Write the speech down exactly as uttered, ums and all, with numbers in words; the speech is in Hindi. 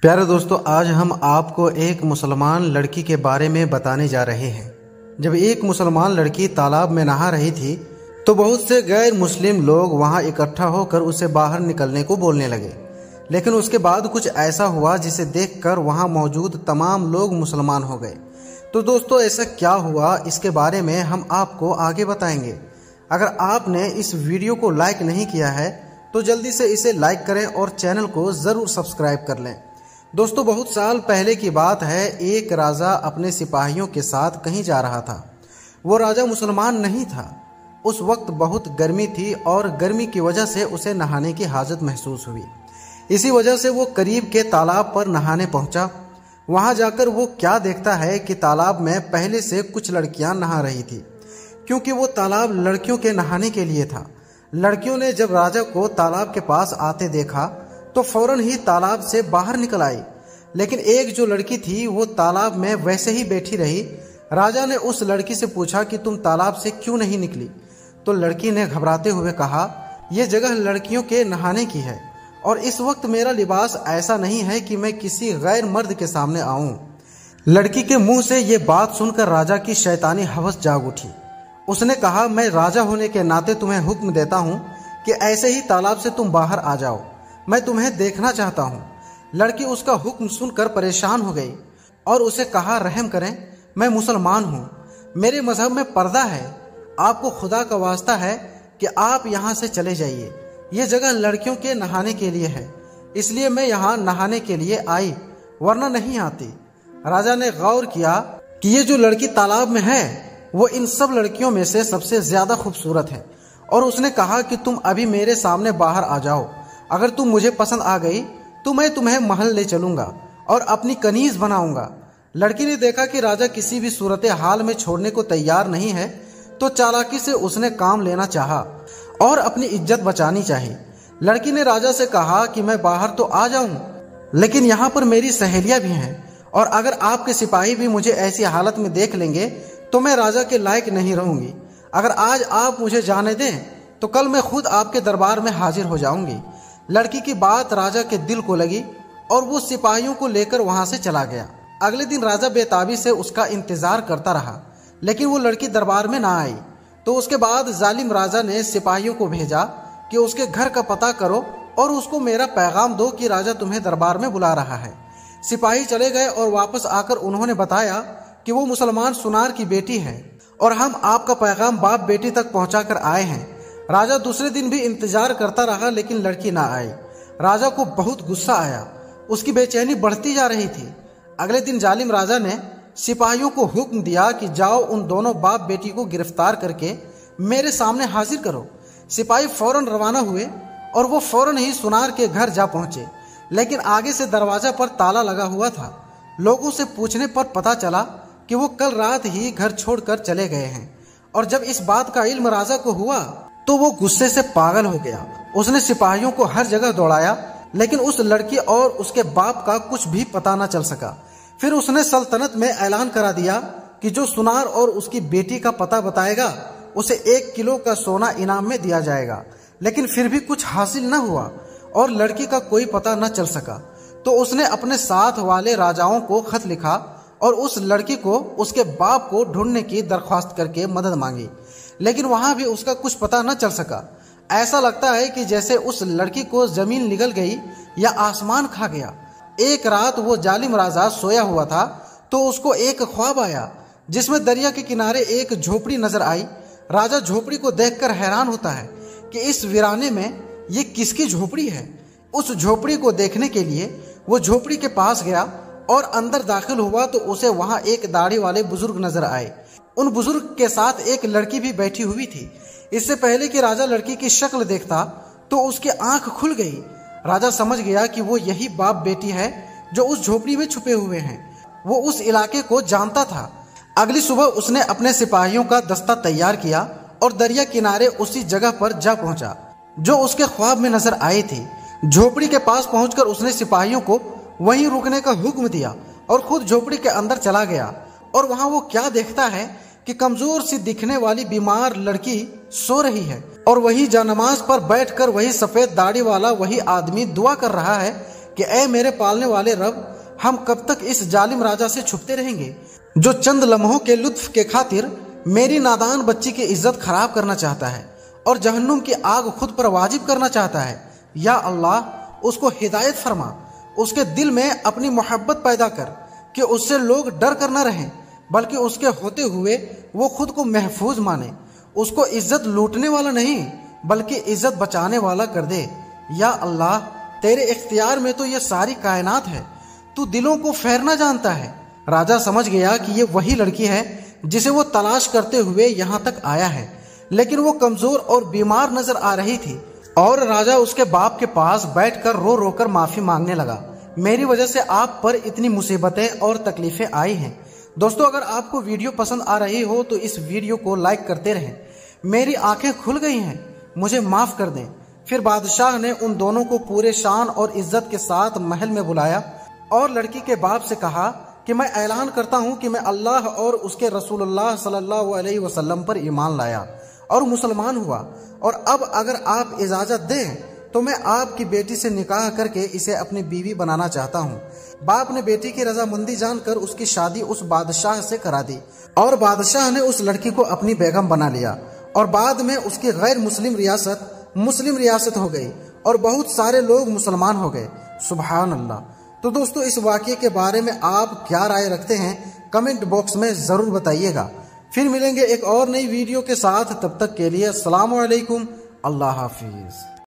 प्यारे दोस्तों, आज हम आपको एक मुसलमान लड़की के बारे में बताने जा रहे हैं। जब एक मुसलमान लड़की तालाब में नहा रही थी तो बहुत से गैर मुस्लिम लोग वहां इकट्ठा होकर उसे बाहर निकलने को बोलने लगे। लेकिन उसके बाद कुछ ऐसा हुआ जिसे देखकर वहां मौजूद तमाम लोग मुसलमान हो गए। तो दोस्तों, ऐसा क्या हुआ इसके बारे में हम आपको आगे बताएंगे। अगर आपने इस वीडियो को लाइक नहीं किया है तो जल्दी से इसे लाइक करें और चैनल को ज़रूर सब्सक्राइब कर लें। दोस्तों, बहुत साल पहले की बात है। एक राजा अपने सिपाहियों के साथ कहीं जा रहा था। वो राजा मुसलमान नहीं था। उस वक्त बहुत गर्मी थी और गर्मी की वजह से उसे नहाने की हाजत महसूस हुई। इसी वजह से वो करीब के तालाब पर नहाने पहुंचा। वहां जाकर वो क्या देखता है कि तालाब में पहले से कुछ लड़कियां नहा रही थी, क्योंकि वो तालाब लड़कियों के नहाने के लिए था। लड़कियों ने जब राजा को तालाब के पास आते देखा तो फौरन ही तालाब से बाहर निकल आई। लेकिन एक जो लड़की थी वो तालाब में वैसे ही बैठी रही। राजा ने उस लड़की से पूछा कि तुम तालाब से क्यों नहीं निकली? तो लड़की ने घबराते हुए कहा, यह जगह लड़कियों के नहाने की है और इस वक्त मेरा लिबास ऐसा नहीं है कि मैं किसी गैर मर्द के सामने आऊं। लड़की के मुंह से ये बात सुनकर राजा की शैतानी हवस जाग उठी। उसने कहा, मैं राजा होने के नाते तुम्हें हुक्म देता हूं कि ऐसे ही तालाब से तुम बाहर आ जाओ। मैं तुम्हें देखना चाहता हूँ। लड़की उसका हुक्म सुनकर परेशान हो गई और उसे कहा, रहम करें, मैं मुसलमान हूँ, मेरे मजहब में पर्दा है। आपको खुदा का वास्ता है कि आप यहाँ से चले जाइए। ये जगह लड़कियों के नहाने के लिए है, इसलिए मैं यहाँ नहाने के लिए आई, वरना नहीं आती। राजा ने गौर किया कि ये जो लड़की तालाब में है वो इन सब लड़कियों में से सबसे ज्यादा खूबसूरत है और उसने कहा कि तुम अभी मेरे सामने बाहर आ जाओ। अगर तुम मुझे पसंद आ गई तो मैं तुम्हें महल ले चलूंगा और अपनी कनीज बनाऊंगा। लड़की ने देखा कि राजा किसी भी सूरत हाल में छोड़ने को तैयार नहीं है, तो चालाकी से उसने काम लेना चाहा और अपनी इज्जत बचानी चाहिए। लड़की ने राजा से कहा कि मैं बाहर तो आ जाऊं, लेकिन यहाँ पर मेरी सहेलियां भी हैं और अगर आपके सिपाही भी मुझे ऐसी हालत में देख लेंगे तो मैं राजा के लायक नहीं रहूंगी। अगर आज आप मुझे जाने दें तो कल मैं खुद आपके दरबार में हाजिर हो जाऊंगी। लड़की की बात राजा के दिल को लगी और वो सिपाहियों को लेकर वहां से चला गया। अगले दिन राजा बेताबी से उसका इंतजार करता रहा, लेकिन वो लड़की दरबार में ना आई। तो उसके बाद जालिम राजा ने सिपाहियों को भेजा कि उसके घर का पता करो और उसको मेरा पैगाम दो कि राजा तुम्हें दरबार में बुला रहा है। सिपाही चले गए और वापस आकर उन्होंने बताया कि वो मुसलमान सुनार की बेटी है और हम आपका पैगाम बाप बेटी तक पहुंचा कर आए हैं। राजा दूसरे दिन भी इंतजार करता रहा, लेकिन लड़की ना आई। राजा को बहुत गुस्सा आया, उसकी बेचैनी बढ़ती जा रही थी। अगले दिन जालिम राजा ने सिपाहियों को हुक्म दिया कि जाओ उन दोनों बाप बेटी को गिरफ्तार करके मेरे सामने हाजिर करो। सिपाही फौरन रवाना हुए और वो फौरन ही सुनार के घर जा पहुंचे, लेकिन आगे से दरवाजा पर ताला लगा हुआ था। लोगों से पूछने पर पता चला कि वो कल रात ही घर छोड़कर चले गए हैं। और जब इस बात का इल्म राजा को हुआ तो वो गुस्से से पागल हो गया। उसने सिपाहियों को हर जगह दौड़ाया, लेकिन उस लड़की और उसके बाप का कुछ भी पता न चल सका। फिर उसने सल्तनत में ऐलान करा दिया कि जो सुनार और उसकी बेटी का पता बताएगा उसे एक किलो का सोना इनाम में दिया जाएगा। लेकिन फिर भी कुछ हासिल न हुआ और लड़की का कोई पता न चल सका। तो उसने अपने साथ वाले राजाओं को खत लिखा और उस लड़की को उसके बाप को ढूंढने की दरख्वास्त करके मदद मांगी, लेकिन वहां भी उसका कुछ पता न चल सका। ऐसा लगता है कि जैसे उस लड़की को जमीन निगल गई या आसमान खा गया। एक रात वो जालिम राजा सोया हुआ था तो उसको एक ख्वाब आया जिसमें दरिया के किनारे एक झोपड़ी नजर आई। राजा झोपड़ी को देखकर हैरान होता है कि इस वीराने में ये किसकी झोपड़ी है। उस झोपड़ी को देखने के लिए वो झोपड़ी के पास गया और अंदर दाखिल हुआ तो उसे वहां एक दाढ़ी वाले बुजुर्ग नजर आए। उन बुजुर्ग के साथ एक लड़की भी बैठी हुई थी। इससे पहले कि राजा लड़की की शक्ल देखता तो उसकी आंख खुल गई। राजा समझ गया कि वो यही बाप बेटी है जो उस झोपड़ी में छुपे हुए हैं। वो उस इलाके को जानता था। अगली सुबह उसने अपने सिपाहियों का दस्ता तैयार किया और दरिया किनारे उसी जगह पर जा पहुंचा जो उसके ख्वाब में नजर आई थी। झोपड़ी के पास पहुंचकर उसने सिपाहियों को वहीं रुकने का हुक्म दिया और खुद झोपड़ी के अंदर चला गया। और वहां वो क्या देखता है कि कमजोर सी दिखने वाली बीमार लड़की सो रही है और वही जानमाज पर बैठकर वही सफेद दाढ़ी वाला वही आदमी दुआ कर रहा है कि ऐ मेरे पालने वाले रब, हम कब तक इस जालिम राजा से छुपते रहेंगे जो चंद लम्हों के लुत्फ के खातिर मेरी नादान बच्ची की इज्जत खराब करना चाहता है और जहन्नुम की आग खुद पर वाजिब करना चाहता है। या अल्लाह, उसको हिदायत फरमा, उसके दिल में अपनी मोहब्बत पैदा कर कि उससे लोग डर कर न रहें, बल्कि उसके होते हुए वो खुद को महफूज माने। उसको इज्जत लूटने वाला नहीं बल्कि इज्जत बचाने वाला कर दे। या अल्लाह, तेरे इख्तियार में तो ये सारी कायनात है, तू दिलों को फेरना जानता है। राजा समझ गया कि ये वही लड़की है जिसे वो तलाश करते हुए यहाँ तक आया है, लेकिन वो कमजोर और बीमार नजर आ रही थी और राजा उसके बाप के पास बैठकर रो रो कर माफी मांगने लगा। मेरी वजह से आप पर इतनी मुसीबतें और तकलीफें आई हैं। दोस्तों, अगर आपको वीडियो पसंद आ रही हो तो इस वीडियो को लाइक करते रहें। मेरी आंखें खुल गई हैं, मुझे माफ कर दें। फिर बादशाह ने उन दोनों को पूरे शान और इज्जत के साथ महल में बुलाया और लड़की के बाप से कहा कि मैं ऐलान करता हूं कि मैं अल्लाह और उसके रसूलुल्लाह सल्लल्लाहु अलैहि वसल्लम पर ईमान लाया और मुसलमान हुआ, और अब अगर आप इजाजत दें तो मैं आपकी बेटी से निकाह करके इसे अपनी बीवी बनाना चाहता हूँ। बाप ने बेटी की रजामंदी जानकर उसकी शादी उस बादशाह से करा दी और बादशाह ने उस लड़की को अपनी बेगम बना लिया और बाद में उसकी गैर मुस्लिम रियासत मुस्लिम रियासत हो गई और बहुत सारे लोग मुसलमान हो गए। सुभान अल्लाह। तो दोस्तों, इस वाक़ये के बारे में आप क्या राय रखते हैं कमेंट बॉक्स में ज़रूर बताइएगा। फिर मिलेंगे एक और नई वीडियो के साथ, तब तक के लिए अस्सलामु अलैकुम, अल्लाह हाफिज़।